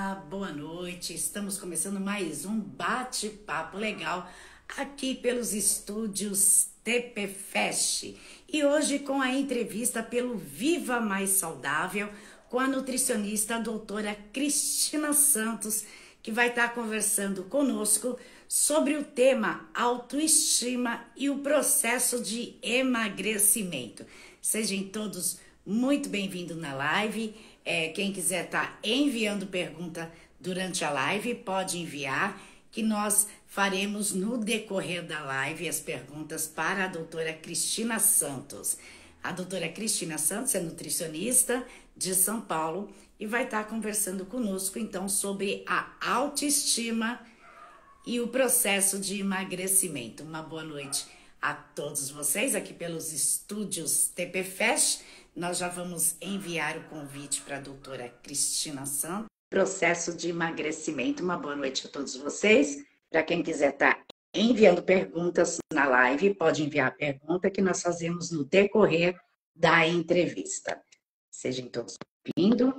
Boa noite. Estamos começando mais um bate-papo legal aqui pelos estúdios TP Fest. E hoje com a entrevista pelo Viva Mais Saudável com a nutricionista a doutora Cristina Santos, que vai estar conversando conosco sobre o tema autoestima e o processo de emagrecimento. Sejam todos muito bem-vindos na live. Quem quiser estar enviando pergunta durante a live, pode enviar, que nós faremos no decorrer da live as perguntas para a doutora Cristina Santos. A doutora Cristina Santos é nutricionista de São Paulo e vai estar conversando conosco, então, sobre a autoestima e o processo de emagrecimento. Uma boa noite a todos vocês aqui pelos estúdios TP Fest. Nós já vamos enviar o convite para a doutora Cristina Santos. Processo de emagrecimento. Uma boa noite a todos vocês. Para quem quiser estar enviando perguntas na live, pode enviar a pergunta que nós fazemos no decorrer da entrevista. Sejam todos bem-vindos.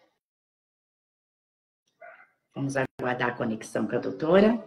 Vamos aguardar a conexão com a doutora.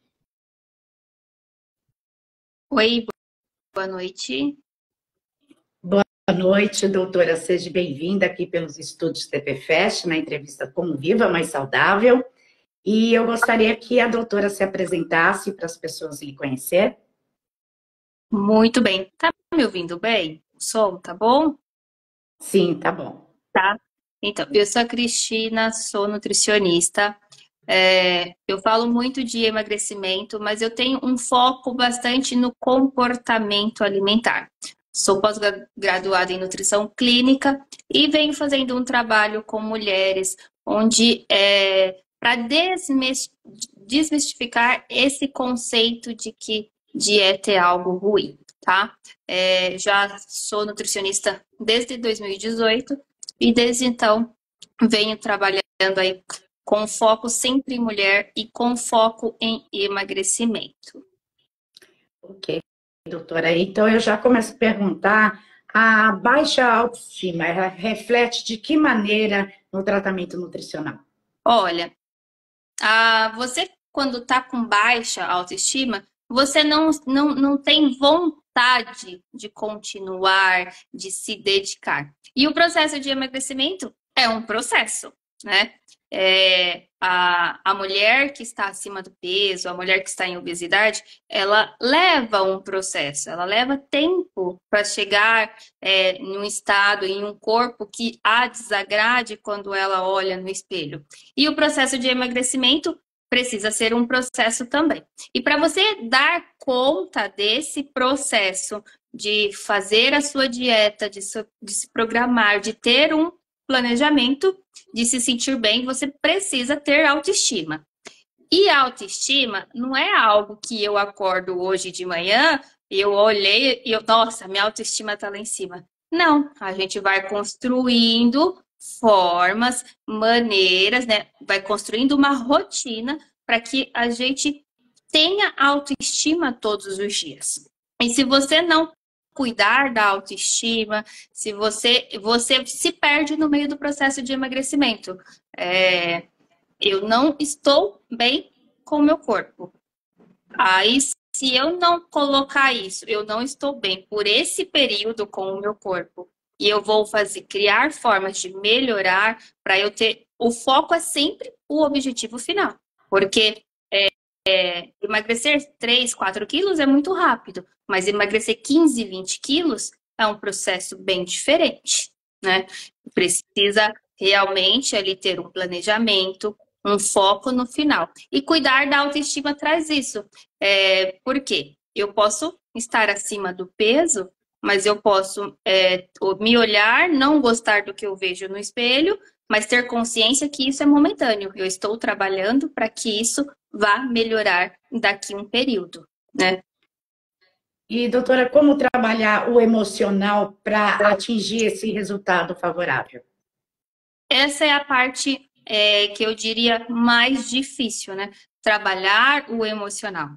Oi, boa noite. Boa noite, doutora. Seja bem-vinda aqui pelos estúdios TP Fest, na entrevista com o Viva Mais Saudável. E eu gostaria que a doutora se apresentasse para as pessoas lhe conhecer. Muito bem. Tá me ouvindo bem? O som tá bom? Sim, tá bom. Tá. Então, eu sou a Cristina, sou nutricionista. Eu falo muito de emagrecimento, mas eu tenho um foco bastante no comportamento alimentar. Sou pós-graduada em nutrição clínica e venho fazendo um trabalho com mulheres, onde para desmistificar esse conceito de que dieta é algo ruim, tá? Já sou nutricionista desde 2018 e desde então venho trabalhando aí com foco sempre em mulher e com foco em emagrecimento. Ok, doutora. Então eu já começo a perguntar, a baixa autoestima, ela reflete de que maneira no tratamento nutricional? Olha, você quando está com baixa autoestima, você não tem vontade de continuar, de se dedicar. E o processo de emagrecimento é um processo, né? A mulher que está acima do peso, a mulher que está em obesidade, ela leva um processo, ela leva tempo para chegar em um estado, em um corpo que a desagrade quando ela olha no espelho. E o processo de emagrecimento precisa ser um processo também. E para você dar conta desse processo de fazer a sua dieta, de se programar, de ter um planejamento, de se sentir bem, você precisa ter autoestima. E a autoestima não é algo que eu acordo hoje de manhã, eu olhei e nossa, minha autoestima está lá em cima. Não, a gente vai construindo formas, maneiras, né? Vai construindo uma rotina para que a gente tenha autoestima todos os dias. E se você não cuidar da autoestima, se você se perde no meio do processo de emagrecimento. Eu não estou bem com o meu corpo. Aí, se eu não colocar isso, eu não estou bem por esse período com o meu corpo, e eu vou criar formas de melhorar para eu ter. O foco é sempre o objetivo final, porque emagrecer 3, 4 quilos é muito rápido, mas emagrecer 15, 20 quilos é um processo bem diferente, né? Precisa realmente ali ter um planejamento, um foco no final. E cuidar da autoestima traz isso. Por quê? Eu posso estar acima do peso, mas eu posso me olhar, não gostar do que eu vejo no espelho, mas ter consciência que isso é momentâneo. Eu estou trabalhando para que isso vá melhorar daqui a um período, né? E, doutora, como trabalhar o emocional para atingir esse resultado favorável? Essa é a parte que eu diria mais difícil, né? Trabalhar o emocional.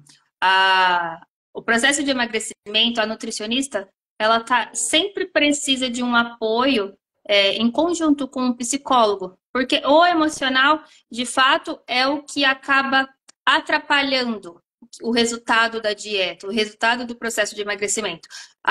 O processo de emagrecimento, a nutricionista, ela sempre precisa de um apoio em conjunto com um psicólogo, Porque o emocional, de fato, é o que acaba atrapalhando o resultado da dieta, o resultado do processo de emagrecimento.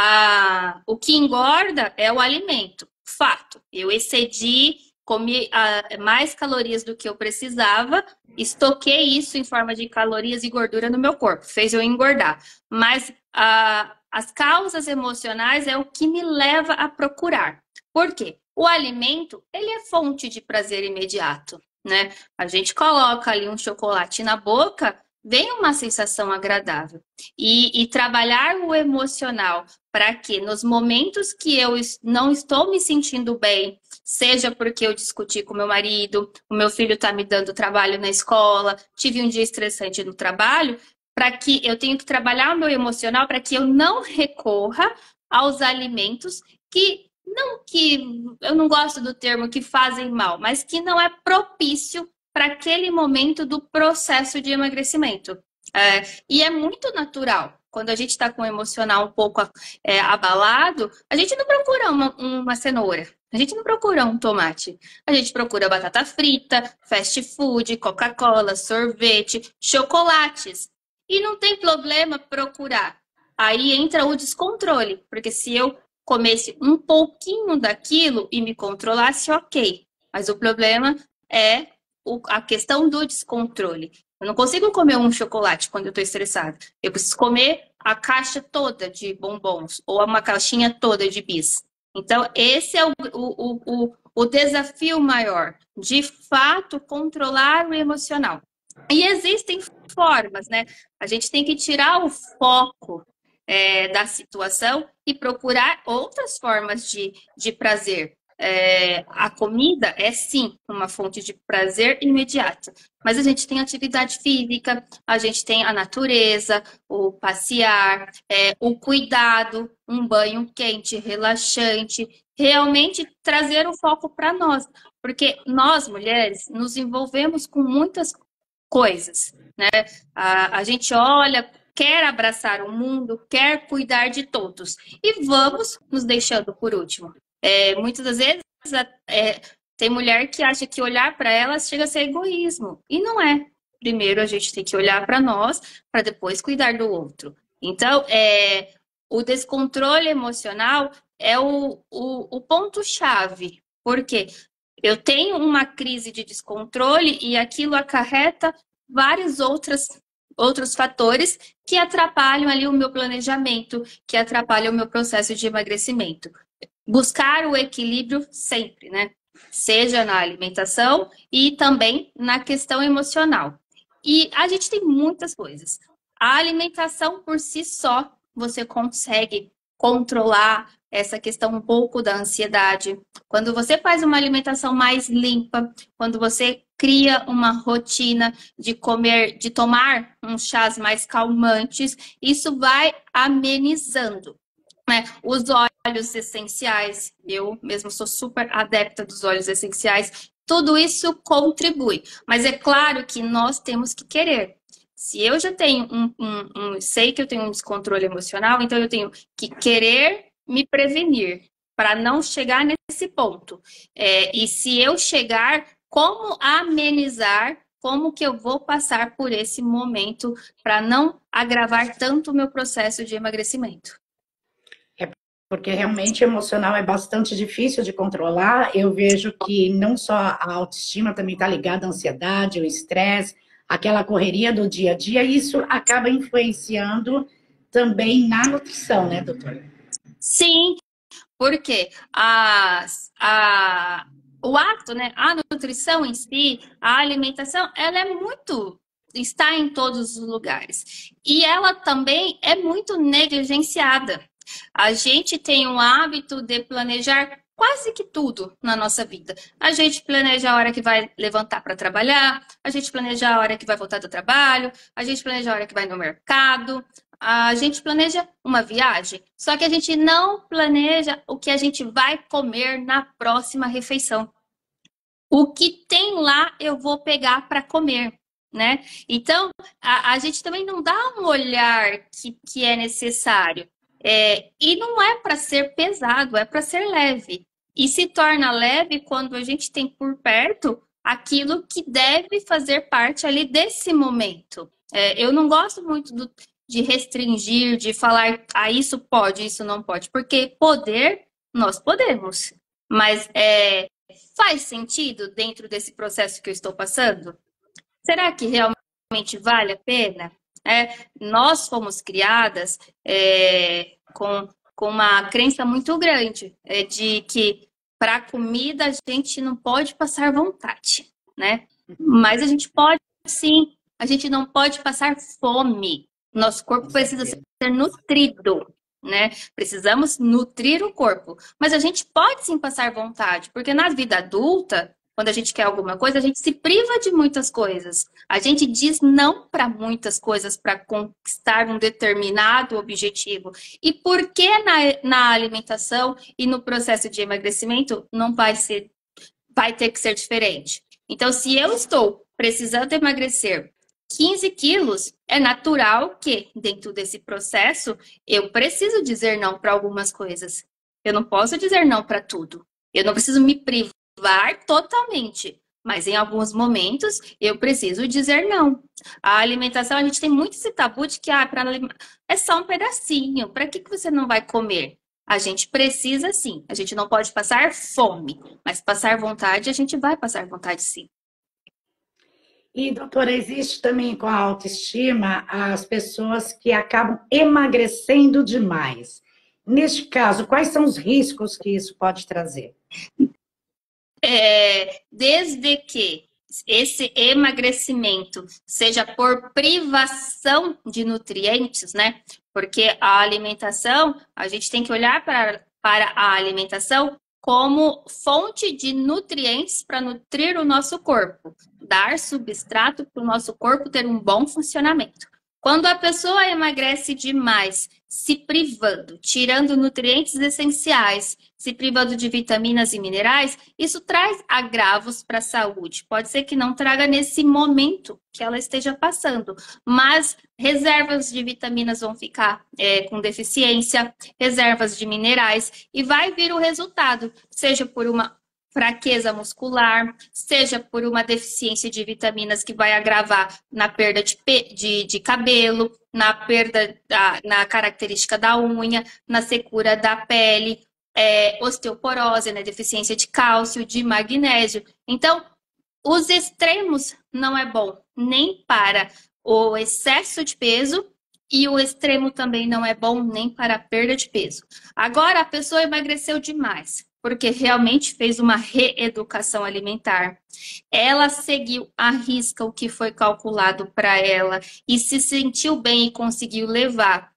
O que engorda é o alimento. Fato, eu excedi, comi mais calorias do que eu precisava, estoquei isso em forma de calorias e gordura no meu corpo, fez eu engordar. Mas as causas emocionais é o que me leva a procurar. Por quê? O alimento, ele é fonte de prazer imediato, né? A gente coloca ali um chocolate na boca, vem uma sensação agradável. E trabalhar o emocional para que nos momentos que eu não estou me sentindo bem, seja porque eu discuti com meu marido, o meu filho está me dando trabalho na escola, tive um dia estressante no trabalho, para que eu tenho que trabalhar o meu emocional para que eu não recorra aos alimentos que eu não gosto do termo que fazem mal, mas que não é propício para aquele momento do processo de emagrecimento. E é muito natural. Quando a gente está com o emocional um pouco abalado, a gente não procura uma cenoura, a gente não procura um tomate, a gente procura batata frita, fast food, Coca-Cola, sorvete, chocolates. E não tem problema procurar. Aí entra o descontrole, porque se eu comesse um pouquinho daquilo e me controlasse, ok. Mas o problema é a questão do descontrole. Eu não consigo comer um chocolate quando eu estou estressada. Eu preciso comer a caixa toda de bombons ou uma caixinha toda de bis. Então, esse é o desafio maior, de fato, controlar o emocional. E existem formas, né? A gente tem que tirar o foco da situação e procurar outras formas de prazer. A comida é sim uma fonte de prazer imediata, mas a gente tem atividade física, a gente tem a natureza, o passear, o cuidado, um banho quente, relaxante, realmente trazer o foco para nós, porque nós mulheres nos envolvemos com muitas coisas, né? A gente olha, quer abraçar o mundo, quer cuidar de todos. E vamos nos deixando por último. Muitas das vezes tem mulher que acha que olhar para elas chega a ser egoísmo. E não é. Primeiro a gente tem que olhar para nós, para depois cuidar do outro. Então, o descontrole emocional é o ponto-chave. Por quê? Eu tenho uma crise de descontrole e aquilo acarreta vários outros fatores que atrapalham ali o meu planejamento, que atrapalham o meu processo de emagrecimento. Buscar o equilíbrio sempre, né? Seja na alimentação e também na questão emocional. E a gente tem muitas coisas. A alimentação por si só, você consegue controlar essa questão um pouco da ansiedade. Quando você faz uma alimentação mais limpa, quando você cria uma rotina de comer, de tomar uns chás mais calmantes, isso vai amenizando, né? Os óleos essenciais, eu mesmo sou super adepta dos óleos essenciais, tudo isso contribui. Mas é claro que nós temos que querer. Se eu já tenho sei que eu tenho um descontrole emocional, então eu tenho que querer me prevenir para não chegar nesse ponto. E se eu chegar, como amenizar, como que eu vou passar por esse momento para não agravar tanto o meu processo de emagrecimento. Porque realmente emocional é bastante difícil de controlar. Eu vejo que não só a autoestima também está ligada à ansiedade, ao estresse, aquela correria do dia a dia, e isso acaba influenciando também na nutrição, né, doutora? Sim, porque o ato, né, a nutrição em si, a alimentação, ela é muito, está em todos os lugares. E ela também é muito negligenciada. A gente tem um hábito de planejar quase que tudo na nossa vida. A gente planeja a hora que vai levantar para trabalhar, a gente planeja a hora que vai voltar do trabalho, a gente planeja a hora que vai no mercado, a gente planeja uma viagem, só que a gente não planeja o que a gente vai comer na próxima refeição. O que tem lá eu vou pegar para comer, né? Então, a gente também não dá um olhar que é necessário. E não é para ser pesado, é para ser leve. e se torna leve quando a gente tem por perto aquilo que deve fazer parte ali desse momento. Eu não gosto muito de restringir, de falar, isso pode, isso não pode, porque poder, nós podemos, mas faz sentido dentro desse processo que eu estou passando? Será que realmente vale a pena? Nós fomos criadas com uma crença muito grande de que para a comida a gente não pode passar vontade, né? Mas a gente pode sim, a gente não pode passar fome. Nosso corpo precisa ser nutrido, né? Precisamos nutrir o corpo. Mas a gente pode sim passar vontade, porque na vida adulta, quando a gente quer alguma coisa, a gente se priva de muitas coisas. A gente diz não para muitas coisas para conquistar um determinado objetivo. E por que na alimentação e no processo de emagrecimento não vai ter que ser diferente? Então, se eu estou precisando emagrecer 15 quilos, é natural que, dentro desse processo, eu preciso dizer não para algumas coisas. Eu não posso dizer não para tudo. Eu não preciso me privar totalmente, mas em alguns momentos eu preciso dizer não. A alimentação, a gente tem muito esse tabu de que é só um pedacinho, para que você não vai comer? A gente precisa sim, a gente não pode passar fome, mas passar vontade, a gente vai passar vontade sim. E, doutora, existe também com a autoestima as pessoas que acabam emagrecendo demais. Neste caso, quais são os riscos que isso pode trazer? Desde que esse emagrecimento seja por privação de nutrientes, né? Porque a alimentação, a gente tem que olhar para a alimentação como fonte de nutrientes para nutrir o nosso corpo, dar substrato para o nosso corpo ter um bom funcionamento. Quando a pessoa emagrece demais, se privando, tirando nutrientes essenciais, se privando de vitaminas e minerais, isso traz agravos para a saúde. Pode ser que não traga nesse momento que ela esteja passando, mas reservas de vitaminas vão ficar com deficiência, reservas de minerais, e vai vir o resultado, seja por uma fraqueza muscular, seja por uma deficiência de vitaminas que vai agravar na perda de cabelo, na perda na característica da unha, na secura da pele, osteoporose, né, deficiência de cálcio, de magnésio. Então, os extremos não é bom, nem para o excesso de peso, e o extremo também não é bom nem para a perda de peso. Agora, a pessoa emagreceu demais, porque realmente fez uma reeducação alimentar. Ela seguiu à risca o que foi calculado para ela e se sentiu bem e conseguiu levar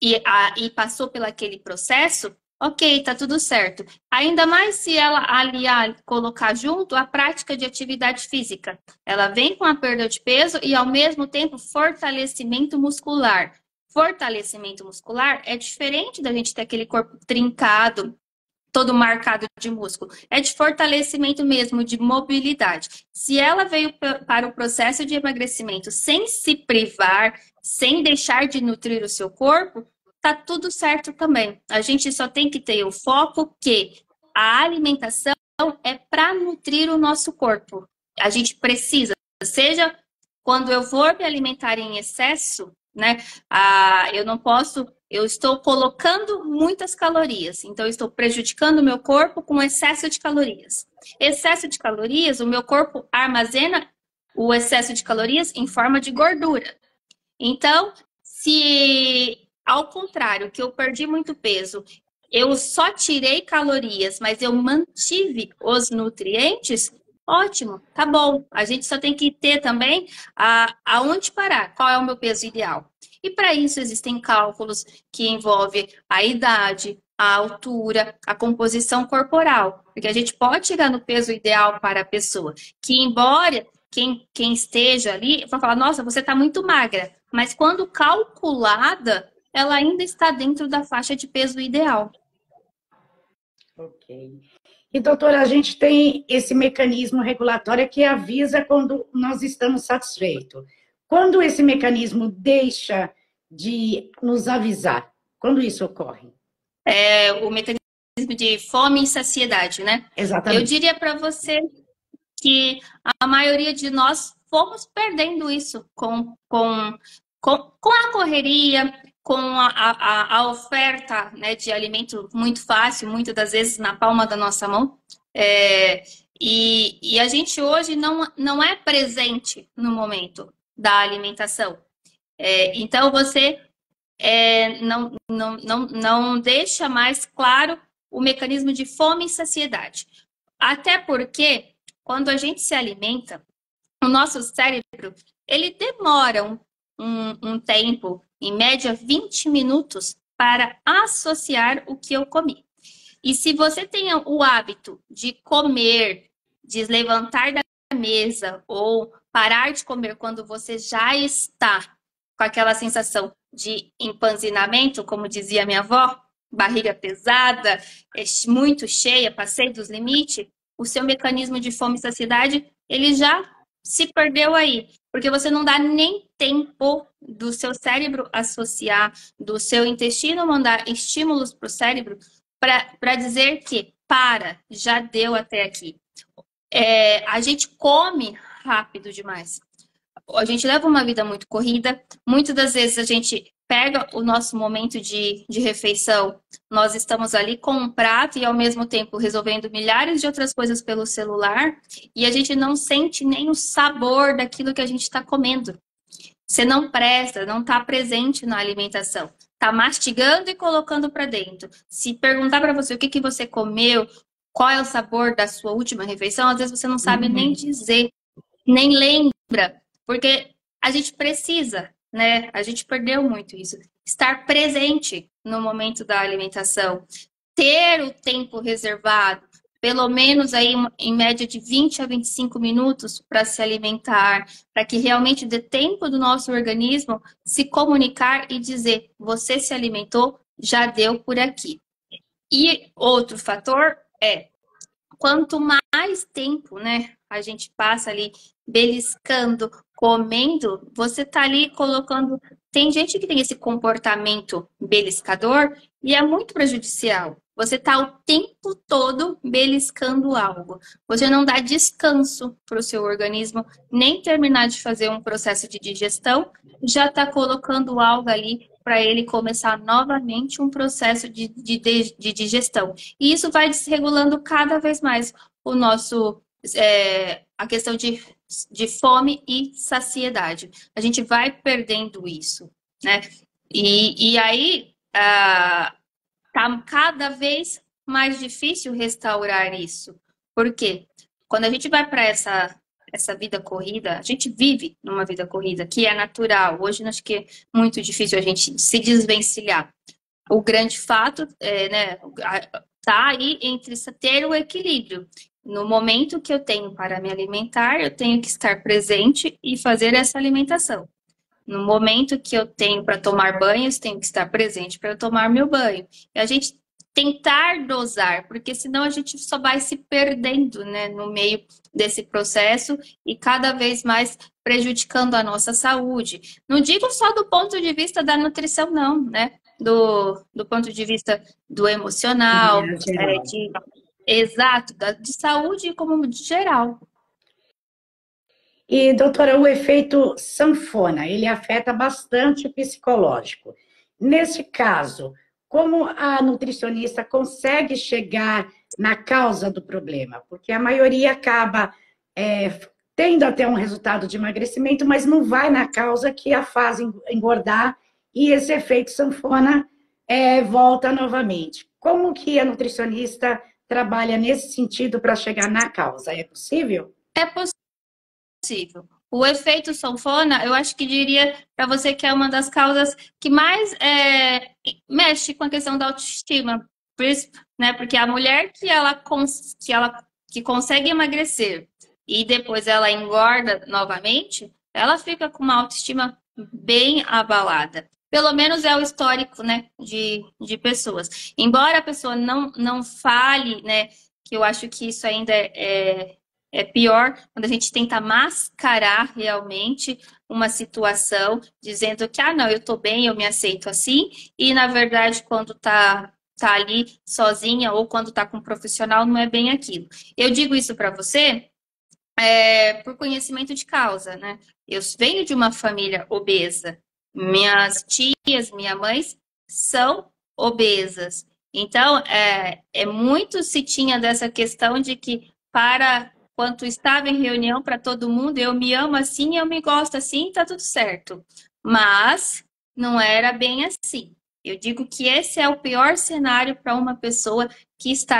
e passou pelo aquele processo, ok, tá tudo certo. Ainda mais se ela aliar, colocar junto a prática de atividade física. Ela vem com a perda de peso e, ao mesmo tempo, fortalecimento muscular. Fortalecimento muscular é diferente da gente ter aquele corpo trincado, todo marcado de músculo. É de fortalecimento mesmo, de mobilidade. Se ela veio para o processo de emagrecimento sem se privar, sem deixar de nutrir o seu corpo, tá tudo certo também. A gente só tem que ter o foco que a alimentação é para nutrir o nosso corpo. A gente precisa, seja quando eu vou me alimentar em excesso, né? Eu não posso, eu estou colocando muitas calorias, então eu estou prejudicando o meu corpo com excesso de calorias. Excesso de calorias, o meu corpo armazena o excesso de calorias em forma de gordura. Então, se ao contrário, que eu perdi muito peso, eu só tirei calorias, mas eu mantive os nutrientes, ótimo, tá bom. A gente só tem que ter também aonde parar, qual é o meu peso ideal. E para isso existem cálculos que envolvem a idade, a altura, a composição corporal. Porque a gente pode chegar no peso ideal para a pessoa, que embora quem esteja ali vai falar, nossa, você está muito magra. Mas quando calculada, ela ainda está dentro da faixa de peso ideal. Ok. E, doutora, a gente tem esse mecanismo regulatório que avisa quando nós estamos satisfeitos. Quando esse mecanismo deixa de nos avisar? Quando isso ocorre? O mecanismo mecanismo de fome e saciedade, né? Eu Exatamente. diria para você que a maioria de nós fomos perdendo isso com a correria, com a oferta, né, de alimento muito fácil, muitas das vezes na palma da nossa mão. E a gente hoje não é presente no momento da alimentação. Então, você não deixa mais claro o mecanismo de fome e saciedade. Até porque, quando a gente se alimenta, o nosso cérebro, ele demora um tempo, em média 20 minutos, para associar o que eu comi. E se você tem o hábito de comer, de levantar da mesa ou parar de comer quando você já está com aquela sensação de empanzinamento, como dizia minha avó, barriga pesada, muito cheia, passei dos limites, o seu mecanismo de fome e saciedade, ele já se perdeu aí, porque você não dá nem tempo do seu cérebro associar, do seu intestino mandar estímulos para o cérebro para dizer que já deu até aqui. A gente come rápido demais. A gente leva uma vida muito corrida. Muitas das vezes a gente pega o nosso momento de refeição, nós estamos ali com um prato e ao mesmo tempo resolvendo milhares de outras coisas pelo celular e a gente não sente nem o sabor daquilo que a gente está comendo. Você não presta, não está presente na alimentação. Está mastigando e colocando para dentro. Se perguntar para você o que você comeu, qual é o sabor da sua última refeição, às vezes você não sabe nem dizer, nem lembra, porque a gente precisa, né? A gente perdeu muito isso. Estar presente no momento da alimentação, ter o tempo reservado, pelo menos aí em média de 20 a 25 minutos para se alimentar, para que realmente dê tempo do nosso organismo se comunicar e dizer, você se alimentou, já deu por aqui. E outro fator é, quanto mais tempo, né, a gente passa ali beliscando, comendo, você tá ali colocando... Tem gente que tem esse comportamento beliscador e é muito prejudicial. Você está o tempo todo beliscando algo. Você não dá descanso para o seu organismo, nem terminar de fazer um processo de digestão, já está colocando algo ali para ele começar novamente um processo de digestão. E isso vai desregulando cada vez mais o nosso, a questão de fome e saciedade. A gente vai perdendo isso, né? E aí... Tá cada vez mais difícil restaurar isso. Por quê? Quando a gente vai para essa vida corrida, a gente vive numa vida corrida, que é natural. Hoje, acho que é muito difícil a gente se desvencilhar. O grande fato né, tá aí entre ter o equilíbrio. No momento que eu tenho para me alimentar, eu tenho que estar presente e fazer essa alimentação. No momento que eu tenho para tomar banhos, tenho que estar presente para eu tomar meu banho. E a gente tentar dosar, porque senão a gente só vai se perdendo, né, no meio desse processo e cada vez mais prejudicando a nossa saúde. Não digo só do ponto de vista da nutrição, não, né? Do ponto de vista do emocional, exato, de saúde como de geral. E, doutora, o efeito sanfona, ele afeta bastante o psicológico. Nesse caso, como a nutricionista consegue chegar na causa do problema? Porque a maioria acaba tendo até um resultado de emagrecimento, mas não vai na causa que a faz engordar e esse efeito sanfona volta novamente. Como que a nutricionista trabalha nesse sentido para chegar na causa? É possível? É possível. O efeito sanfona, eu acho que diria para você que é uma das causas que mais mexe com a questão da autoestima, né? Porque a mulher que consegue emagrecer e depois ela engorda novamente, ela fica com uma autoestima bem abalada. Pelo menos é o histórico, né, de pessoas. Embora a pessoa não fale, né, que eu acho que isso ainda é pior quando a gente tenta mascarar realmente uma situação, dizendo que, não, eu tô bem, eu me aceito assim, e na verdade, quando tá tá ali sozinha ou quando tá com um profissional, não é bem aquilo. Eu digo isso para você por conhecimento de causa, né? Eu venho de uma família obesa. Minhas tias, minhas mães são obesas. Então, muito se tinha dessa questão de que para quando estava em reunião para todo mundo, eu me amo assim, eu me gosto assim, tá tudo certo. Mas não era bem assim. Eu digo que esse é o pior cenário para uma pessoa que está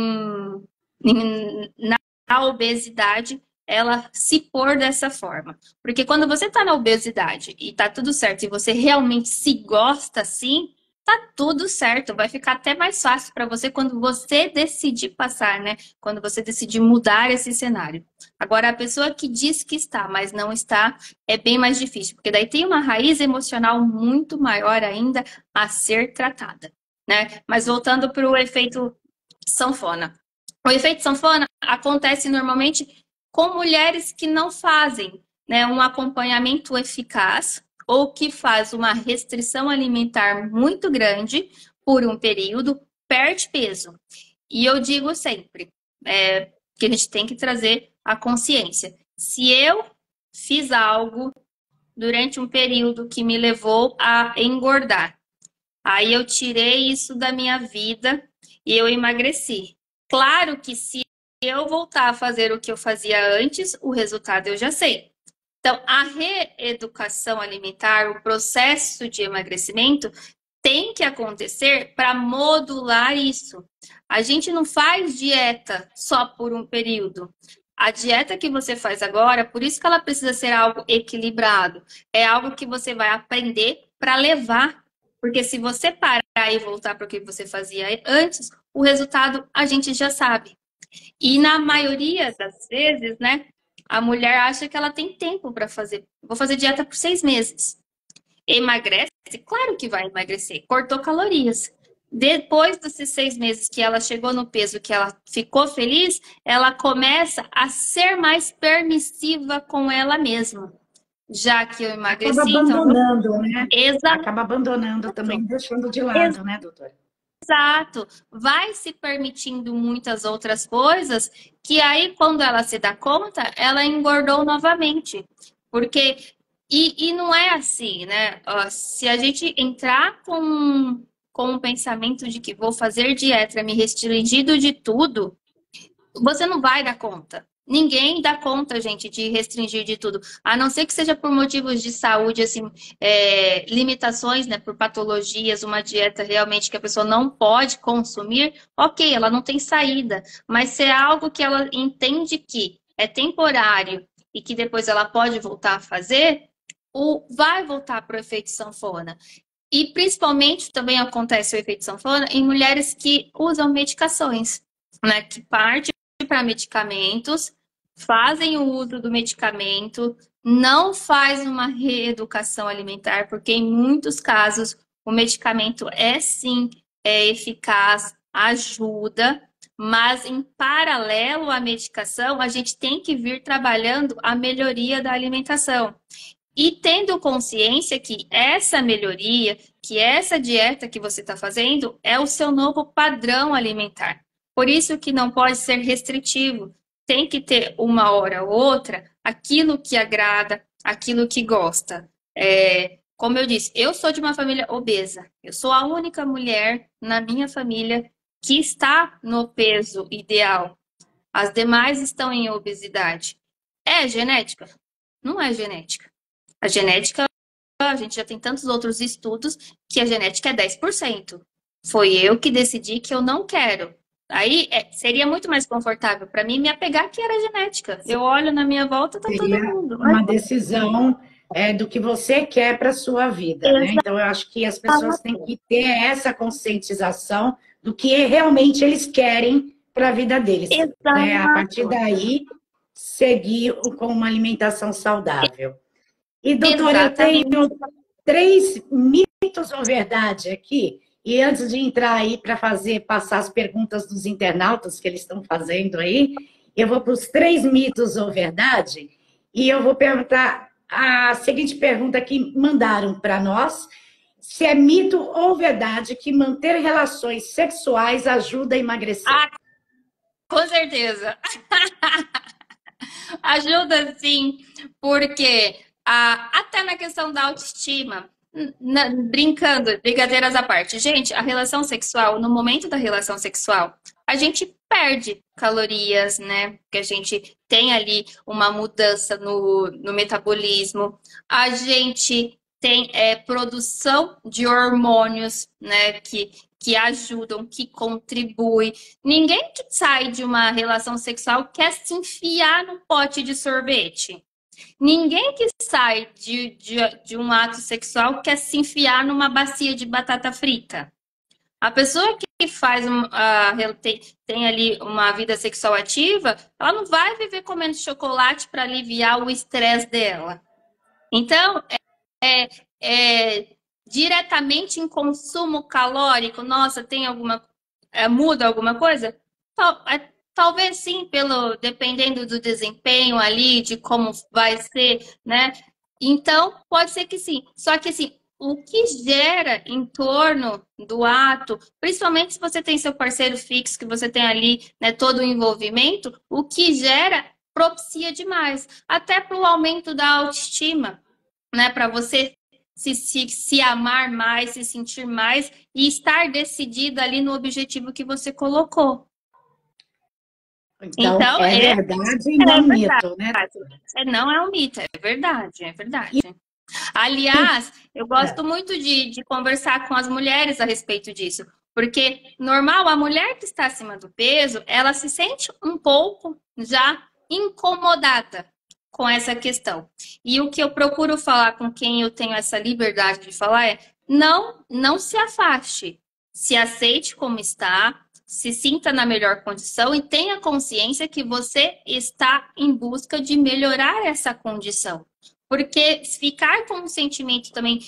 na obesidade, ela se pôr dessa forma. Porque quando você está na obesidade e tá tudo certo e você realmente se gosta assim, tá tudo certo. Vai ficar até mais fácil para você quando você decidir passar, né? Quando você decidir mudar esse cenário. Agora, a pessoa que diz que está, mas não está, é bem mais difícil, porque daí tem uma raiz emocional muito maior ainda a ser tratada, né? Mas voltando para o efeito sanfona. O efeito sanfona acontece normalmente com mulheres que não fazem, né, um acompanhamento eficaz ou que faz uma restrição alimentar muito grande por um período, perde peso. E eu digo sempre que a gente tem que trazer a consciência. Se eu fiz algo durante um período que me levou a engordar, aí eu tirei isso da minha vida e eu emagreci. Claro que se eu voltar a fazer o que eu fazia antes, o resultado eu já sei. Então, a reeducação alimentar, o processo de emagrecimento, tem que acontecer para modular isso. A gente não faz dieta só por um período. A dieta que você faz agora, por isso que ela precisa ser algo equilibrado. É algo que você vai aprender para levar. Porque se você parar e voltar para o que você fazia antes, o resultado a gente já sabe. E na maioria das vezes, né, a mulher acha que ela tem tempo para fazer. Vou fazer dieta por 6 meses. Emagrece? Claro que vai emagrecer. Cortou calorias. Depois desses 6 meses que ela chegou no peso, que ela ficou feliz, ela começa a ser mais permissiva com ela mesma. Já que eu Acaba emagreci, então... abandonando, né? Exato. Acaba abandonando também, deixando de lado, né, doutora? Exato. Vai se permitindo muitas outras coisas que aí, quando ela se dá conta, ela engordou novamente. Porque, e não é assim, né? Se a gente entrar com um pensamento de que vou fazer dieta, me restringindo de tudo, você não vai dar conta. Ninguém dá conta, gente, de restringir de tudo. A não ser que seja por motivos de saúde, assim, limitações, né, por patologias, uma dieta realmente que a pessoa não pode consumir, ok, ela não tem saída. Mas se é algo que ela entende que é temporário e que depois ela pode voltar a fazer, vai voltar para o efeito sanfona. E principalmente também acontece o efeito sanfona em mulheres que usam medicações, né, que partem para medicamentos, fazem o uso do medicamento, não faz uma reeducação alimentar, porque em muitos casos o medicamento sim eficaz, ajuda, mas em paralelo à medicação, a gente tem que vir trabalhando a melhoria da alimentação. E tendo consciência que essa melhoria, que essa dieta que você está fazendo é o seu novo padrão alimentar. Por isso que não pode ser restritivo. Tem que ter uma hora ou outra aquilo que agrada, aquilo que gosta. Como eu disse, eu sou de uma família obesa. Eu sou a única mulher na minha família que está no peso ideal. As demais estão em obesidade. É genética? Não é genética. A genética, a gente já tem tantos outros estudos que a genética é 10%. Foi eu que decidi que eu não quero. Aí seria muito mais confortável para mim me apegar que era genética. Eu olho na minha volta, tá todo Seria mundo. uma decisão do que você quer para a sua vida, né? Então, eu acho que as pessoas têm que ter essa conscientização do que realmente eles querem para a vida deles, né? A partir Exato. daí, seguir com uma alimentação saudável. E, doutora, eu tenho Exatamente. 3 mitos ou verdade aqui. E antes de entrar aí para passar as perguntas dos internautas que eles estão fazendo aí, eu vou para os 3 mitos ou verdade. E eu vou perguntar a seguinte pergunta que mandaram para nós. se é mito ou verdade que manter relações sexuais ajuda a emagrecer. Ah, com certeza. Ajuda sim, porque até na questão da autoestima, brincando, brincadeiras à parte. Gente, a relação sexual, no momento da relação sexual, a gente perde calorias, né? Porque a gente tem ali uma mudança no metabolismo. A gente tem produção de hormônios, né? Que ajudam, que contribuem. Ninguém que sai de uma relação sexual quer se enfiar num pote de sorvete. Ninguém que sai de um ato sexual quer se enfiar numa bacia de batata frita. A pessoa que faz tem ali uma vida sexual ativa, ela não vai viver comendo chocolate para aliviar o estresse dela. Então, diretamente em consumo calórico, nossa, tem muda alguma coisa? Talvez sim, dependendo do desempenho ali, de como vai ser, né? Então, pode ser que sim. Só que assim, o que gera em torno do ato, principalmente se você tem seu parceiro fixo, que você tem ali, né, todo o envolvimento, o que gera propicia demais, até para o aumento da autoestima, né? Para você se amar mais, se sentir mais e estar decidida ali no objetivo que você colocou. Então é verdade e não mito, né? Não é um mito, é verdade, é verdade. Aliás, eu gosto muito de conversar com as mulheres a respeito disso, porque normal, a mulher que está acima do peso, ela se sente um pouco já incomodada com essa questão. E o que eu procuro falar com quem eu tenho essa liberdade de falar é: não se afaste, se aceite como está, se sinta na melhor condição e tenha consciência que você está em busca de melhorar essa condição. Porque ficar com um sentimento também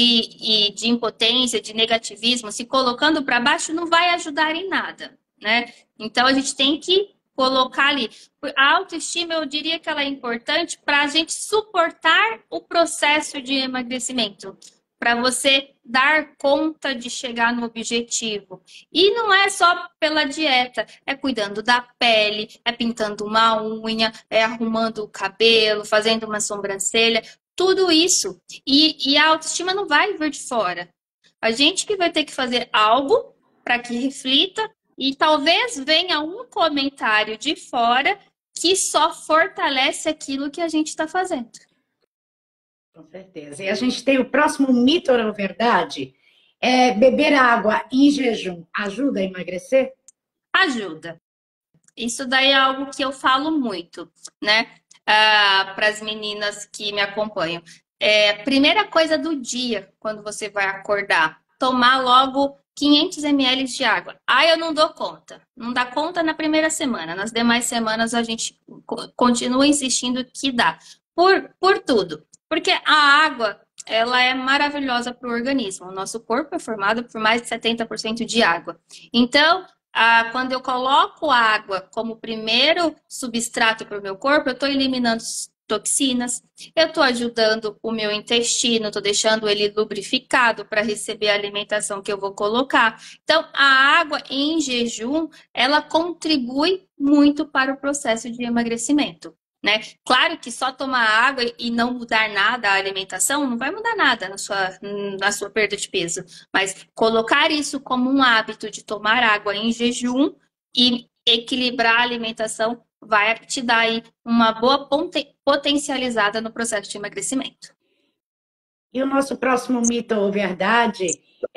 de impotência, de negativismo, se colocando para baixo, não vai ajudar em nada, né? Então, a gente tem que colocar ali. A autoestima, eu diria que ela é importante para a gente suportar o processo de emagrecimento, para você dar conta de chegar no objetivo. E não é só pela dieta, é cuidando da pele, é pintando uma unha, é arrumando o cabelo, fazendo uma sobrancelha, tudo isso. E a autoestima não vai vir de fora. A gente que vai ter que fazer algo para que reflita e talvez venha um comentário de fora que só fortalece aquilo que a gente está fazendo. Com certeza. E a gente tem o próximo mito ou verdade? Beber água em jejum ajuda a emagrecer? Ajuda. Isso daí é algo que eu falo muito, né? Para as meninas que me acompanham. Primeira coisa do dia, quando você vai acordar, tomar logo 500 ml de água. Eu não dou conta. Não dá conta na primeira semana. Nas demais semanas a gente continua insistindo que dá. Por tudo. Porque a água, ela é maravilhosa para o organismo. O nosso corpo é formado por mais de 70% de água. Então, quando eu coloco a água como primeiro substrato para o meu corpo, eu estou eliminando toxinas, eu estou ajudando o meu intestino, estou deixando ele lubrificado para receber a alimentação que eu vou colocar. Então, a água em jejum, ela contribui muito para o processo de emagrecimento, né? Claro que só tomar água e não mudar nada a alimentação não vai mudar nada na sua perda de peso. Mas colocar isso como um hábito de tomar água em jejum e equilibrar a alimentação vai te dar aí uma boa potencializada no processo de emagrecimento. E o nosso próximo mito ou verdade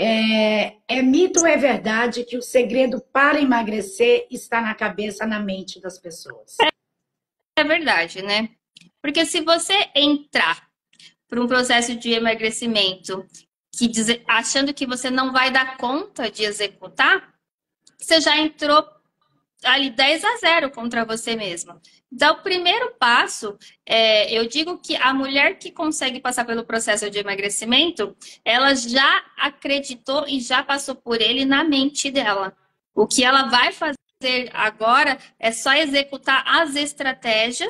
é mito ou é verdade que o segredo para emagrecer está na cabeça, na mente das pessoas? É verdade, né? Porque se você entrar para um processo de emagrecimento achando que você não vai dar conta de executar, você já entrou ali 10-0 contra você mesma. Então, o primeiro passo, eu digo que a mulher que consegue passar pelo processo de emagrecimento, ela já acreditou e já passou por ele na mente dela. O que ela vai fazer agora é só executar as estratégias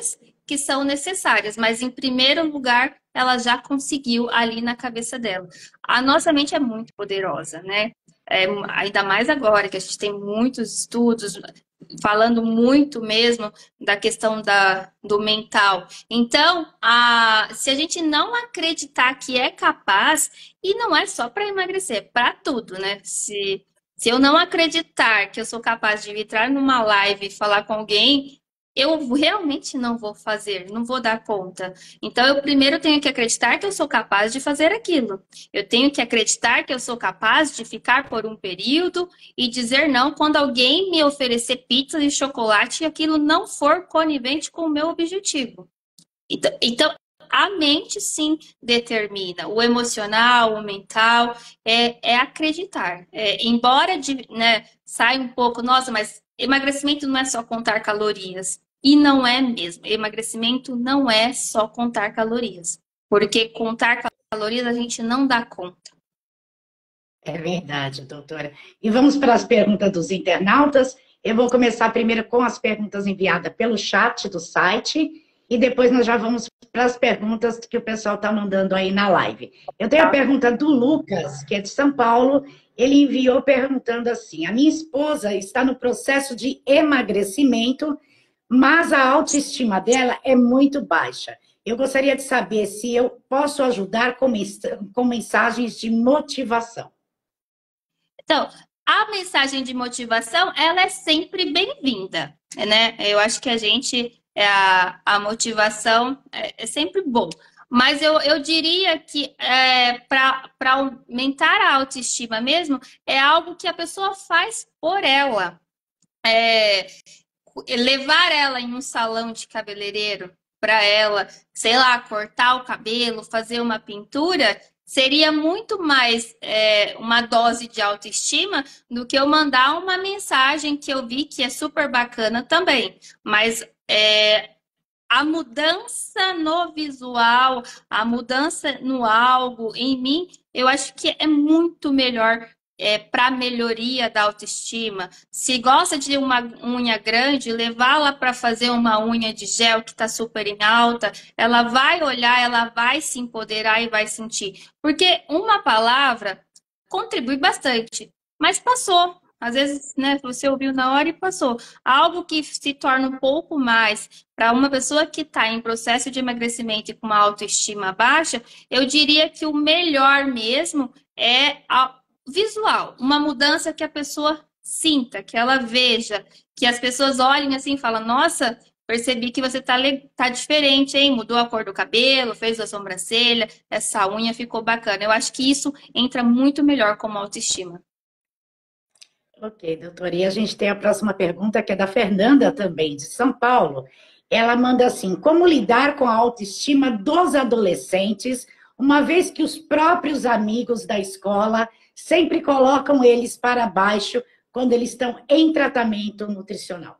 que são necessárias, mas em primeiro lugar, ela já conseguiu ali na cabeça dela. A nossa mente é muito poderosa, né? Ainda mais agora que a gente tem muitos estudos falando muito mesmo da questão do mental. Então, se a gente não acreditar que é capaz, e não é só para emagrecer, é para tudo, né? Se eu não acreditar que eu sou capaz de entrar numa live e falar com alguém, eu realmente não vou fazer, não vou dar conta. Então, eu primeiro tenho que acreditar que eu sou capaz de fazer aquilo. Eu tenho que acreditar que eu sou capaz de ficar por um período e dizer não quando alguém me oferecer pizza e chocolate e aquilo não for conivente com o meu objetivo. Então, a mente sim determina. O emocional, o mental, é acreditar. Embora né, saia um pouco, nossa, mas emagrecimento não é só contar calorias. E não é mesmo. Emagrecimento não é só contar calorias. Porque contar calorias a gente não dá conta. É verdade, doutora. E vamos para as perguntas dos internautas. Eu vou começar primeiro com as perguntas enviadas pelo chat do site e depois nós já vamos para as perguntas que o pessoal está mandando aí na live. Eu tenho a pergunta do Lucas, que é de São Paulo. Ele enviou perguntando assim: a minha esposa está no processo de emagrecimento, mas a autoestima dela é muito baixa. Eu gostaria de saber se eu posso ajudar com mensagens de motivação. Então, a mensagem de motivação, ela é sempre bem-vinda, né? Eu acho que a motivação é sempre bom. Mas eu diria que para aumentar a autoestima mesmo, é algo que a pessoa faz por ela. Levar ela em um salão de cabeleireiro para ela, sei lá, cortar o cabelo, fazer uma pintura, seria muito mais uma dose de autoestima do que eu mandar uma mensagem que eu vi que é super bacana também. Mas a mudança no visual, a mudança no algo em mim, eu acho que é muito melhor para a melhoria da autoestima. Se gosta de uma unha grande, levá-la para fazer uma unha de gel que está super em alta, ela vai olhar, ela vai se empoderar e vai sentir. Porque uma palavra contribui bastante, mas passou. Às vezes, né, você ouviu na hora e passou. Algo que se torna um pouco mais para uma pessoa que está em processo de emagrecimento e com uma autoestima baixa, eu diria que o melhor mesmo é visual, uma mudança que a pessoa sinta, que ela veja, que as pessoas olhem assim e falem, nossa, percebi que você tá diferente, hein? Mudou a cor do cabelo, fez a sobrancelha, essa unha ficou bacana. Eu acho que isso entra muito melhor como autoestima. Ok, doutora. E a gente tem a próxima pergunta, que é da Fernanda também, de São Paulo. Ela manda assim: como lidar com a autoestima dos adolescentes, uma vez que os próprios amigos da escola sempre colocam eles para baixo quando eles estão em tratamento nutricional?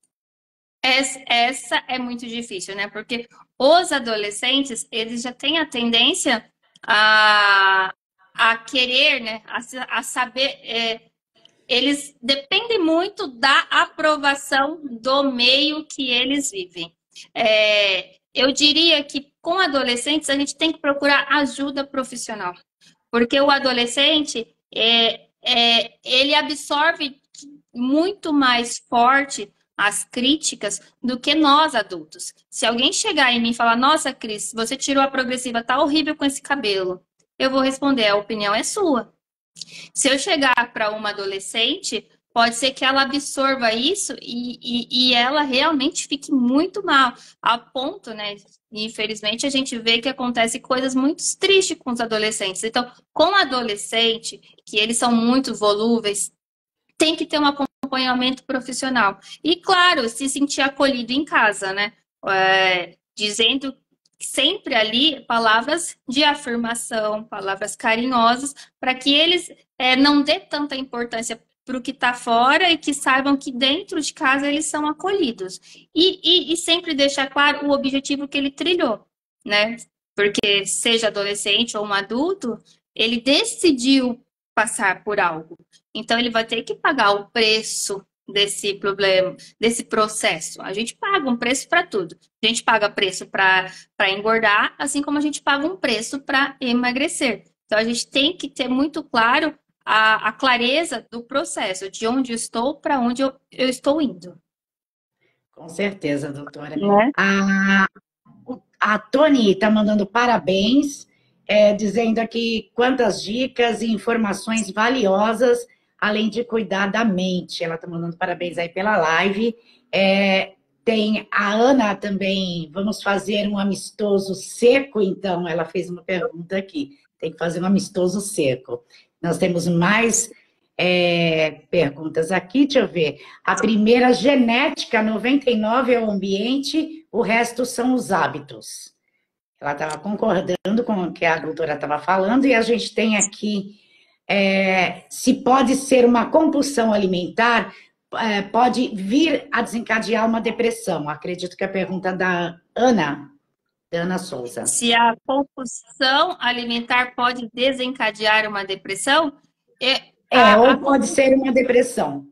Essa é muito difícil, né? Porque os adolescentes, eles já têm a tendência a, a querer, né? A saber. Eles dependem muito da aprovação do meio que eles vivem. Eu diria que com adolescentes a gente tem que procurar ajuda profissional, porque o adolescente ele absorve muito mais forte as críticas do que nós adultos. Se alguém chegar em mim e falar, nossa, Cris, você tirou a progressiva, tá horrível com esse cabelo, eu vou responder, a opinião é sua. Se eu chegar para uma adolescente, pode ser que ela absorva isso e ela realmente fique muito mal, a ponto, né? Infelizmente, a gente vê que acontece coisas muito tristes com os adolescentes. Então, com adolescente, que eles são muito volúveis, tem que ter um acompanhamento profissional. E, claro, se sentir acolhido em casa, né? Dizendo sempre ali palavras de afirmação, palavras carinhosas, para que eles não dê tanta importância para o que está fora e que saibam que dentro de casa eles são acolhidos. E sempre deixar claro o objetivo que ele trilhou, né? Porque seja adolescente ou um adulto, ele decidiu passar por algo. Então ele vai ter que pagar o preço desse problema, desse processo. A gente paga um preço para tudo. A gente paga preço para engordar, assim como a gente paga um preço para emagrecer. Então, a gente tem que ter muito claro a clareza do processo, de onde eu estou, para onde eu estou indo. Com certeza, doutora. Né? A, a Tony está mandando parabéns, dizendo aqui quantas dicas e informações valiosas, além de cuidar da mente. Ela está mandando parabéns aí pela live. Tem a Ana também, vamos fazer um amistoso seco, então, ela fez uma pergunta aqui. Tem que fazer um amistoso seco. Nós temos mais perguntas aqui, deixa eu ver. A primeira, genética, 99 é o ambiente, o resto são os hábitos. Ela estava concordando com o que a doutora estava falando, e a gente tem aqui, se pode ser uma compulsão alimentar, pode vir a desencadear uma depressão. Acredito que a pergunta da Ana Souza. Se a compulsão alimentar pode desencadear uma depressão? Ou pode ser uma depressão.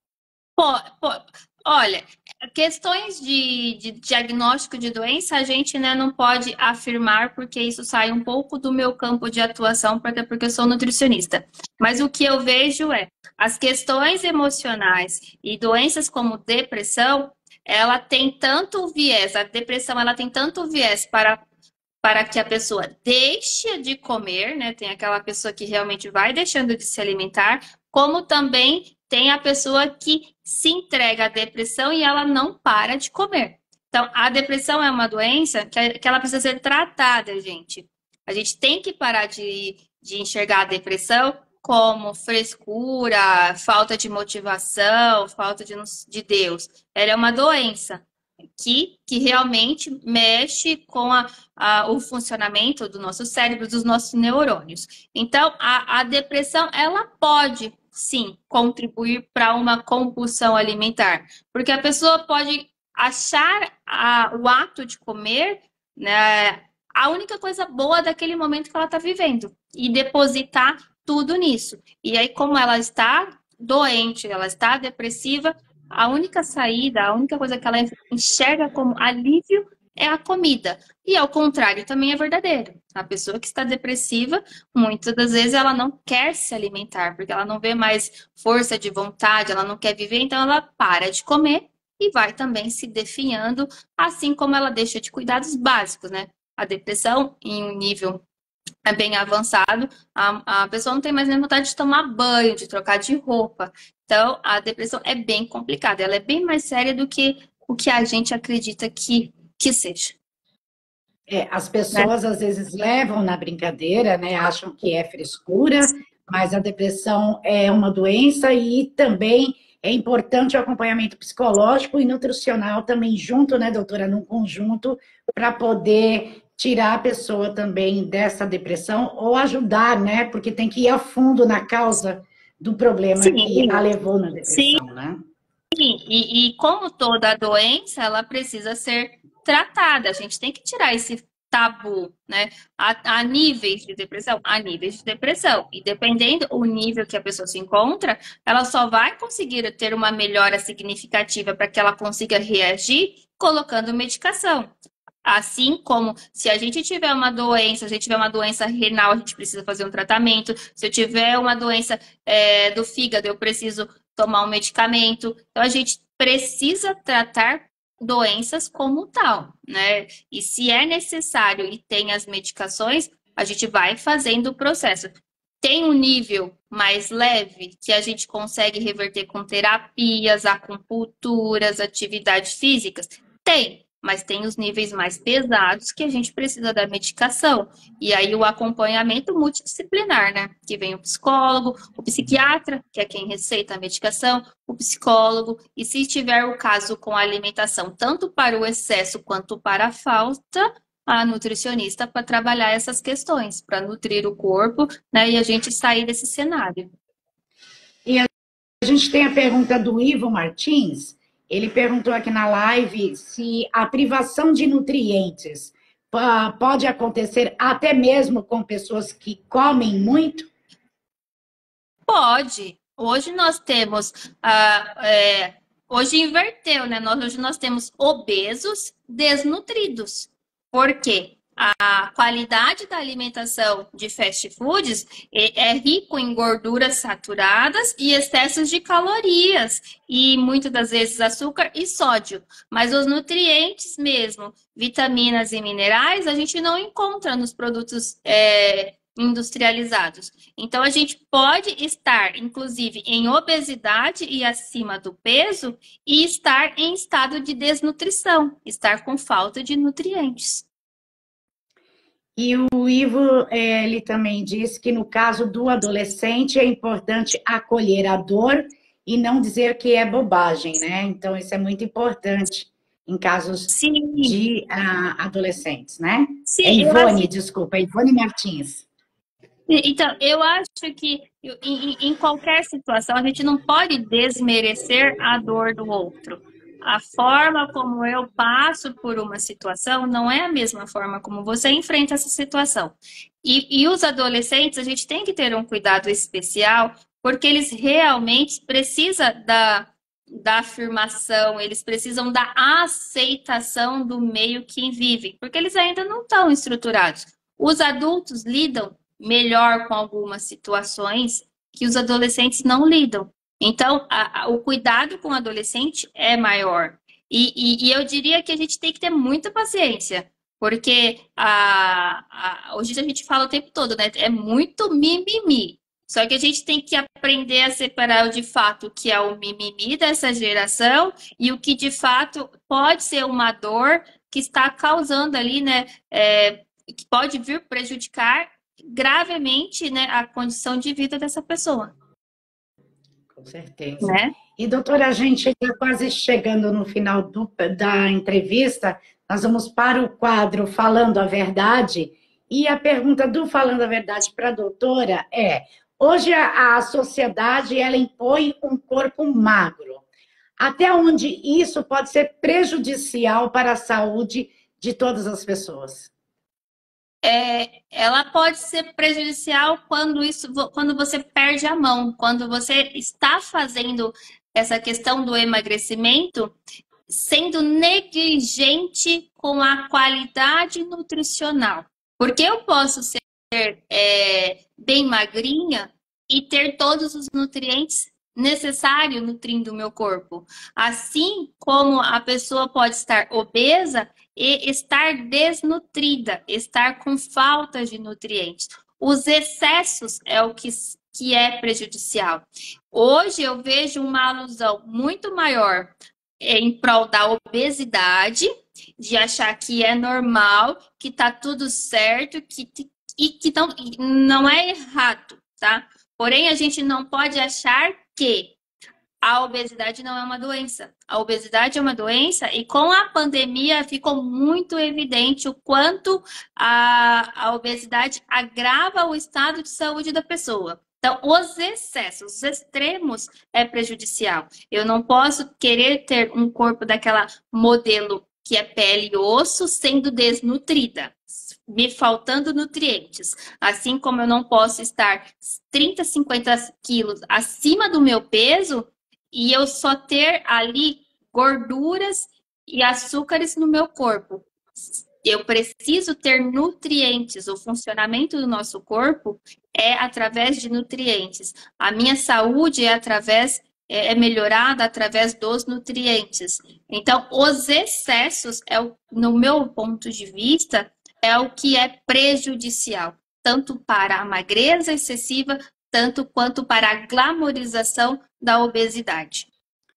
Olha, questões de diagnóstico de doença a gente, né, não pode afirmar, porque isso sai um pouco do meu campo de atuação, até porque eu sou nutricionista. Mas o que eu vejo as questões emocionais e doenças como depressão, ela tem tanto viés, a depressão ela tem tanto viés para que a pessoa deixe de comer, né? Tem aquela pessoa que realmente vai deixando de se alimentar, como também tem a pessoa que se entrega à depressão e ela não para de comer. Então, a depressão é uma doença que ela precisa ser tratada, gente. A gente tem que parar de enxergar a depressão como frescura, falta de motivação, falta de Deus. Ela é uma doença que realmente mexe com o funcionamento do nosso cérebro, dos nossos neurônios. Então, a depressão, ela pode, sim, contribuir para uma compulsão alimentar, porque a pessoa pode achar o ato de comer, né, a única coisa boa daquele momento que ela está vivendo e depositar tudo nisso. E aí, como ela está doente, ela está depressiva, a única saída, a única coisa que ela enxerga como alívio é a comida. E ao contrário também é verdadeiro. A pessoa que está depressiva, muitas das vezes ela não quer se alimentar, porque ela não vê mais força de vontade, ela não quer viver, então ela para de comer e vai também se definhando, assim como ela deixa de cuidados básicos, né? A depressão, em um nível bem avançado, a pessoa não tem mais nem vontade de tomar banho, de trocar de roupa. Então, a depressão é bem complicada, ela é bem mais séria do que o que a gente acredita que seja. As pessoas às vezes levam na brincadeira, né? Acham que é frescura, mas a depressão é uma doença e também é importante o acompanhamento psicológico e nutricional também junto, né, doutora, num conjunto, para poder tirar a pessoa também dessa depressão ou ajudar, né? Porque tem que ir a fundo na causa do problema que a levou na depressão, né? Sim, e como toda doença, ela precisa ser tratada. A gente tem que tirar esse tabu, né? Há níveis de depressão, há níveis de depressão. E dependendo do nível que a pessoa se encontra, ela só vai conseguir ter uma melhora significativa para que ela consiga reagir colocando medicação. Assim como se a gente tiver uma doença, se a gente tiver uma doença renal, a gente precisa fazer um tratamento. Se eu tiver uma doença do fígado, eu preciso tomar um medicamento. Então, a gente precisa tratar doenças como tal, né? E se é necessário e tem as medicações, a gente vai fazendo o processo. Tem um nível mais leve que a gente consegue reverter com terapias, acupunturas, atividades físicas? Tem. Mas tem os níveis mais pesados que a gente precisa da medicação. E aí o acompanhamento multidisciplinar, né? Que vem o psicólogo, o psiquiatra, que é quem receita a medicação, o psicólogo. E se tiver o caso com a alimentação, tanto para o excesso quanto para a falta, a nutricionista para trabalhar essas questões, para nutrir o corpo, né? E a gente sair desse cenário. E a gente tem a pergunta do Ivo Martins. Ele perguntou aqui na live se a privação de nutrientes pode acontecer até mesmo com pessoas que comem muito? Pode. Hoje nós temos, hoje inverteu, né? Hoje nós temos obesos desnutridos. Por quê? A qualidade da alimentação de fast foods é rico em gorduras saturadas e excessos de calorias, e muitas das vezes açúcar e sódio. Mas os nutrientes mesmo, vitaminas e minerais, a gente não encontra nos produtos industrializados. Então, a gente pode estar, inclusive, em obesidade e acima do peso e estar em estado de desnutrição, estar com falta de nutrientes. E o Ivo, ele também disse que no caso do adolescente é importante acolher a dor e não dizer que é bobagem, né? Então, isso é muito importante em casos Sim, de adolescentes, né? É sim, eu Ivone, acho. desculpa, Ivone Martins. Então, eu acho que em qualquer situação a gente não pode desmerecer a dor do outro. A forma como eu passo por uma situação não é a mesma forma como você enfrenta essa situação. E os adolescentes, a gente tem que ter um cuidado especial, porque eles realmente precisam da afirmação, eles precisam da aceitação do meio que vivem, porque eles ainda não estão estruturados. Os adultos lidam melhor com algumas situações que os adolescentes não lidam. Então, o cuidado com o adolescente é maior. E eu diria que a gente tem que ter muita paciência, porque hoje a gente fala o tempo todo, né? É muito mimimi. Só que a gente tem que aprender a separar o de fato que é o mimimi dessa geração e o que de fato pode ser uma dor que está causando ali, né? Que pode vir prejudicar gravemente, né, a condição de vida dessa pessoa, Com certeza. né? E, doutora, a gente está quase chegando no final da entrevista. Nós vamos para o quadro Falando a Verdade. E a pergunta do Falando a Verdade para a doutora é: hoje a sociedade ela impõe um corpo magro. Até onde isso pode ser prejudicial para a saúde de todas as pessoas? Ela pode ser prejudicial quando você perde a mão, quando você está fazendo essa questão do emagrecimento, sendo negligente com a qualidade nutricional. Porque eu posso ser bem magrinha e ter todos os nutrientes necessários nutrindo o meu corpo. Assim como a pessoa pode estar obesa e estar desnutrida, estar com falta de nutrientes. Os excessos é o que é prejudicial. Hoje eu vejo uma alusão muito maior em prol da obesidade, de achar que é normal, que tá tudo certo, e que não é errado, tá? Porém, a gente não pode achar que a obesidade não é uma doença. A obesidade é uma doença e com a pandemia ficou muito evidente o quanto a obesidade agrava o estado de saúde da pessoa. Então, os excessos, os extremos é prejudicial. Eu não posso querer ter um corpo daquela modelo que é pele e osso sendo desnutrida, me faltando nutrientes. Assim como eu não posso estar 30, 50 quilos acima do meu peso e eu só ter ali gorduras e açúcares no meu corpo. Eu preciso ter nutrientes. O funcionamento do nosso corpo é através de nutrientes. A minha saúde é melhorada através dos nutrientes. Então, os excessos, no meu ponto de vista, é o que é prejudicial, tanto para a magreza excessiva, tanto quanto para a glamorização da obesidade.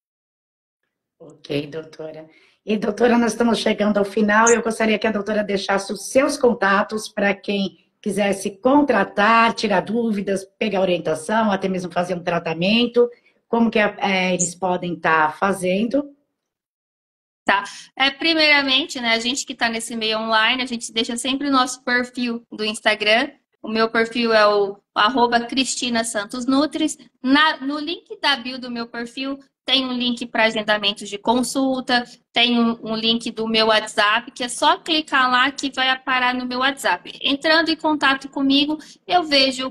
Ok, doutora. E, doutora, nós estamos chegando ao final e eu gostaria que a doutora deixasse os seus contatos para quem quisesse contratar, tirar dúvidas, pegar orientação, até mesmo fazer um tratamento, como que eles podem estar fazendo. Tá? Primeiramente, né, a gente que está nesse meio online, a gente deixa sempre o nosso perfil do Instagram. O meu perfil é o @CristinaSantosNutris. No link da bio do meu perfil tem um link para agendamentos de consulta, tem um link do meu WhatsApp, que é só clicar lá que vai parar no meu WhatsApp. Entrando em contato comigo, eu vejo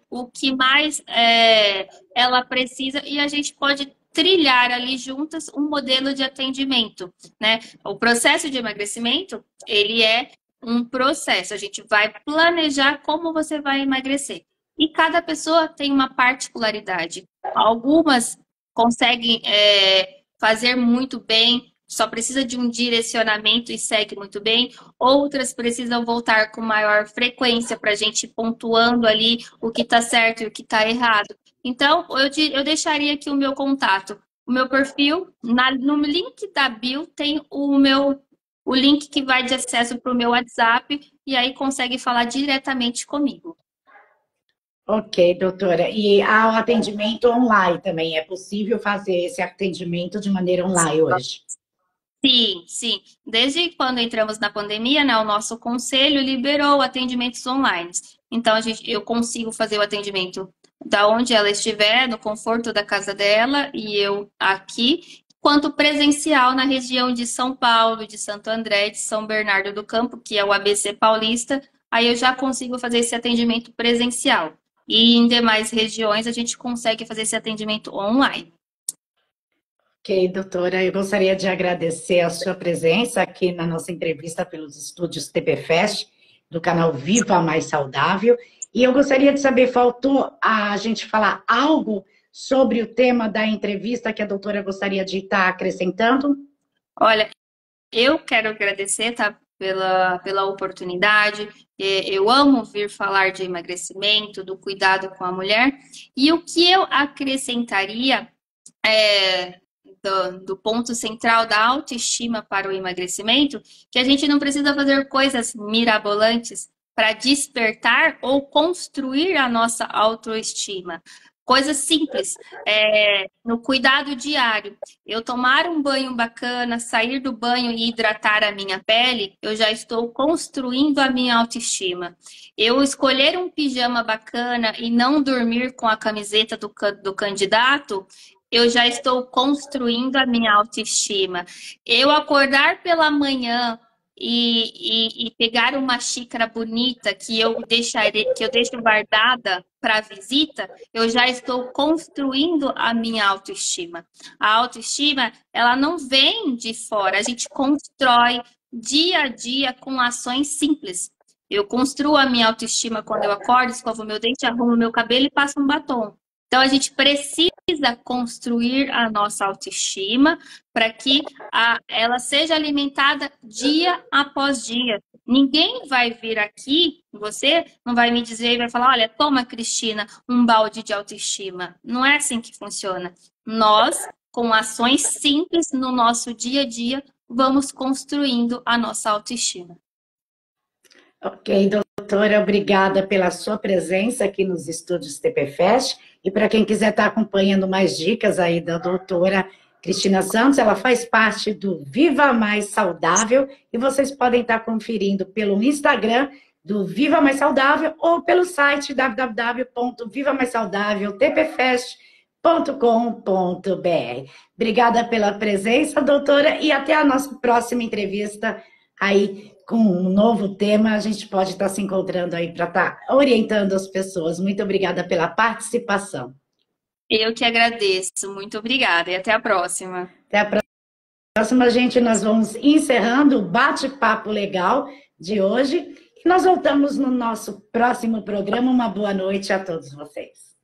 o que mais ela precisa e a gente pode trilhar ali juntas um modelo de atendimento, né? O processo de emagrecimento, ele é um processo, a gente vai planejar como você vai emagrecer. E cada pessoa tem uma particularidade. Algumas conseguem fazer muito bem, só precisa de um direcionamento e segue muito bem. Outras precisam voltar com maior frequência para a gente ir pontuando ali o que está certo e o que está errado. Então, eu deixaria aqui o meu contato. O meu perfil, no link da bio, tem o link que vai de acesso para o meu WhatsApp e aí consegue falar diretamente comigo. Ok, doutora. E há o atendimento online também. É possível fazer esse atendimento de maneira online hoje? Sim, sim. Desde quando entramos na pandemia, né, o nosso conselho liberou atendimentos online. Então, eu consigo fazer o atendimento da onde ela estiver, no conforto da casa dela, e eu aqui, quanto presencial na região de São Paulo, de Santo André, de São Bernardo do Campo, que é o ABC Paulista, aí eu já consigo fazer esse atendimento presencial. E em demais regiões, a gente consegue fazer esse atendimento online. Ok, doutora, eu gostaria de agradecer a sua presença aqui na nossa entrevista pelos estúdios TPFest, do canal Viva Mais Saudável. E eu gostaria de saber, faltou a gente falar algo sobre o tema da entrevista que a doutora gostaria de estar acrescentando? Olha, eu quero agradecer, tá, pela oportunidade. Eu amo vir falar de emagrecimento, do cuidado com a mulher. E o que eu acrescentaria do ponto central da autoestima para o emagrecimento, que a gente não precisa fazer coisas mirabolantes para despertar ou construir a nossa autoestima. Coisas simples, no cuidado diário. Eu tomar um banho bacana, sair do banho e hidratar a minha pele, eu já estou construindo a minha autoestima. Eu escolher um pijama bacana e não dormir com a camiseta do candidato, eu já estou construindo a minha autoestima. Eu acordar pela manhã e pegar uma xícara bonita que eu deixo guardada para visita, eu já estou construindo a minha autoestima. A autoestima, ela não vem de fora, a gente constrói dia a dia com ações simples. Eu construo a minha autoestima quando eu acordo, escovo meu dente, arrumo meu cabelo e passo um batom. Então, a gente precisa construir a nossa autoestima para que ela seja alimentada dia após dia. Ninguém vai vir aqui, você não vai me dizer e vai falar, olha, toma, Cristina, um balde de autoestima. Não é assim que funciona. Nós, com ações simples no nosso dia a dia, vamos construindo a nossa autoestima. Ok, doutora, obrigada pela sua presença aqui nos estúdios TPFest. E para quem quiser estar acompanhando mais dicas aí da doutora Cristina Santos, ela faz parte do Viva Mais Saudável e vocês podem estar conferindo pelo Instagram do Viva Mais Saudável ou pelo site www.vivamaissaudaveltpfest.com.br. Obrigada pela presença, doutora, e até a nossa próxima entrevista aí com um novo tema, a gente pode estar se encontrando aí para estar orientando as pessoas. Muito obrigada pela participação. Eu que agradeço. Muito obrigada e até a próxima. Até a próxima, gente. Nós vamos encerrando o bate-papo legal de hoje e nós voltamos no nosso próximo programa. Uma boa noite a todos vocês.